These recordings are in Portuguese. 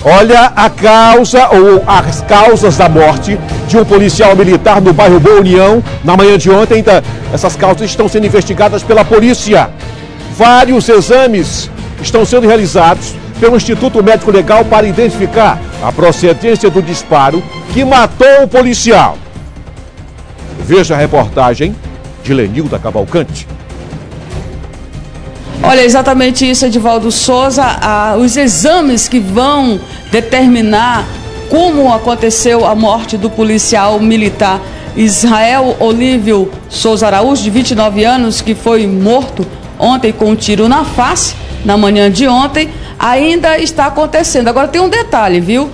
Olha a causa ou as causas da morte de um policial militar no bairro Boa União na manhã de ontem. Essas causas estão sendo investigadas pela polícia. Vários exames estão sendo realizados pelo Instituto Médico Legal para identificar a procedência do disparo que matou o policial. Veja a reportagem de Lenilda Cavalcante. Olha, exatamente isso, Edivaldo Souza. Os exames que vão determinar como aconteceu a morte do policial militar Israel Olívio Souza Araújo, de 29 anos, que foi morto ontem com um tiro na face, na manhã de ontem, ainda está acontecendo. Agora tem um detalhe, viu?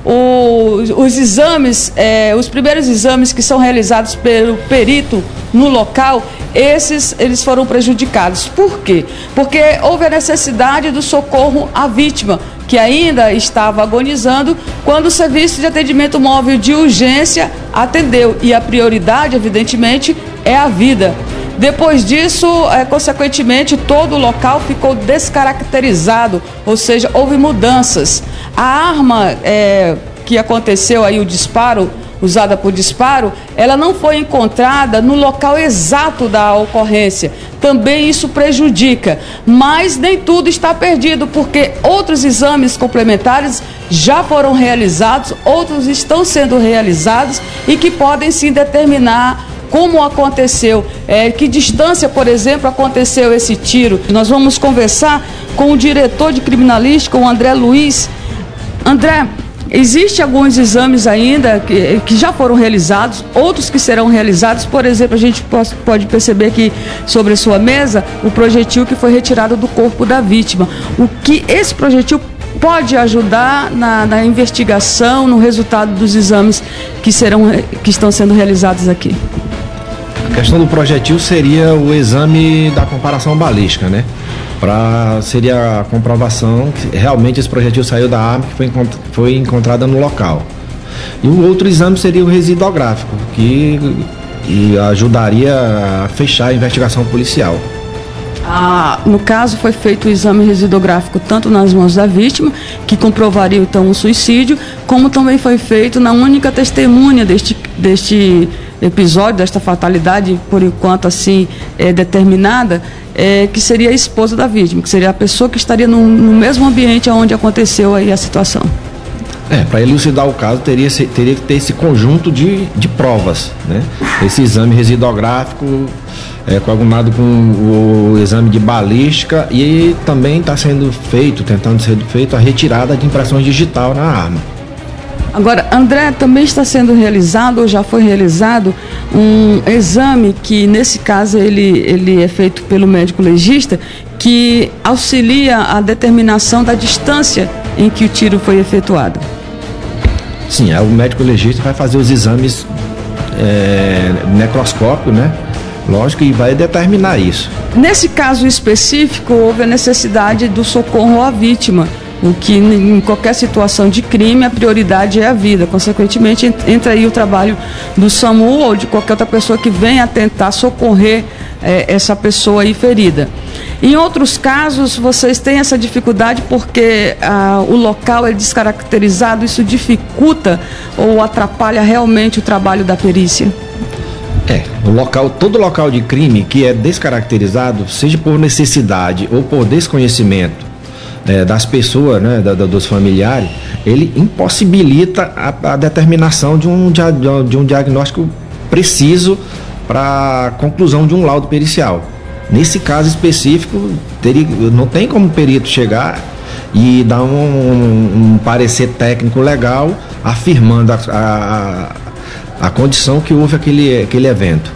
Os exames, os primeiros exames que são realizados pelo perito no local, eles foram prejudicados. Por quê? Porque houve a necessidade do socorro à vítima, que ainda estava agonizando, quando o serviço de atendimento móvel de urgência atendeu. E a prioridade, evidentemente, é a vida. Depois disso, consequentemente, todo o local ficou descaracterizado, ou seja, houve mudanças. A arma que aconteceu aí, o disparo, usada por disparo, ela não foi encontrada no local exato da ocorrência. Também isso prejudica, mas nem tudo está perdido, porque outros exames complementares já foram realizados, outros estão sendo realizados e que podem sim determinar como aconteceu, que distância, por exemplo, aconteceu esse tiro. Nós vamos conversar com o diretor de criminalística, o André Luiz. André, existem alguns exames ainda que já foram realizados, outros que serão realizados. Por exemplo, a gente pode perceber que sobre a sua mesa o projetil que foi retirado do corpo da vítima. O que esse projetil pode ajudar na investigação, no resultado dos exames que estão sendo realizados aqui? A questão do projetil seria o exame da comparação balística, né? Seria a comprovação que realmente esse projetil saiu da arma que foi encontrada no local. E o outro exame seria o residográfico, que ajudaria a fechar a investigação policial. No caso, foi feito o exame residográfico tanto nas mãos da vítima, que comprovaria então o suicídio, como também foi feito na única testemunha deste episódio, desta fatalidade, por enquanto assim determinada, que seria a esposa da vítima, que seria a pessoa que estaria no mesmo ambiente onde aconteceu aí a situação. Para elucidar o caso, teria que ter esse conjunto de provas, né? Esse exame residográfico, coagunado com o exame de balística, e também está tentando ser feito a retirada de impressões digital na arma. Agora, André, também está sendo realizado, ou já foi realizado, um exame que, nesse caso, ele é feito pelo médico legista, que auxilia a determinação da distância em que o tiro foi efetuado. Sim, o médico legista vai fazer os exames necroscópio, né? Lógico, e vai determinar isso. Nesse caso específico, houve a necessidade do socorro à vítima, o que em qualquer situação de crime a prioridade é a vida. Consequentemente, entra aí o trabalho do SAMU ou de qualquer outra pessoa que venha tentar socorrer essa pessoa aí ferida. Em outros casos, vocês têm essa dificuldade porque o local é descaracterizado, isso dificulta ou atrapalha realmente o trabalho da perícia? Todo local de crime que é descaracterizado, seja por necessidade ou por desconhecimento das pessoas, né, dos familiares, ele impossibilita a determinação de um diagnóstico preciso para a conclusão de um laudo pericial. Nesse caso específico, não tem como o perito chegar e dar um parecer técnico legal afirmando a condição que houve aquele evento.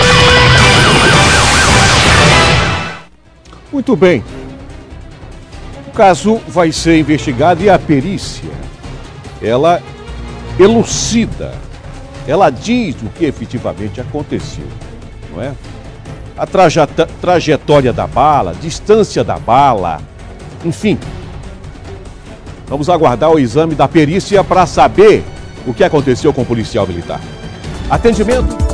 Muito bem. O caso vai ser investigado e a perícia, ela elucida, ela diz o que efetivamente aconteceu, não é? A trajetória da bala, distância da bala, enfim. Vamos aguardar o exame da perícia para saber o que aconteceu com o policial militar. Atendimento.